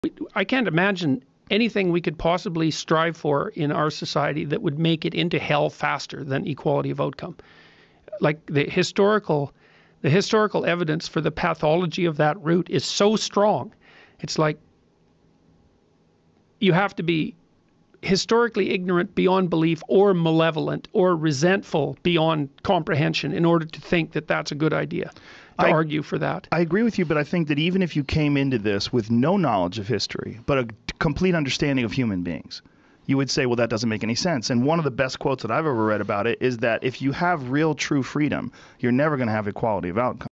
I can't imagine anything we could possibly strive for in our society that would make it into hell faster than equality of outcome. Like the historical evidence for the pathology of that route is so strong. It's like you have to be historically ignorant beyond belief, or malevolent or resentful beyond comprehension, in order to think that that's a good idea, to argue for that. I agree with you, but I think that even if you came into this with no knowledge of history, but a complete understanding of human beings, you would say, well, that doesn't make any sense. And one of the best quotes that I've ever read about it is that if you have real, true freedom, you're never going to have equality of outcome.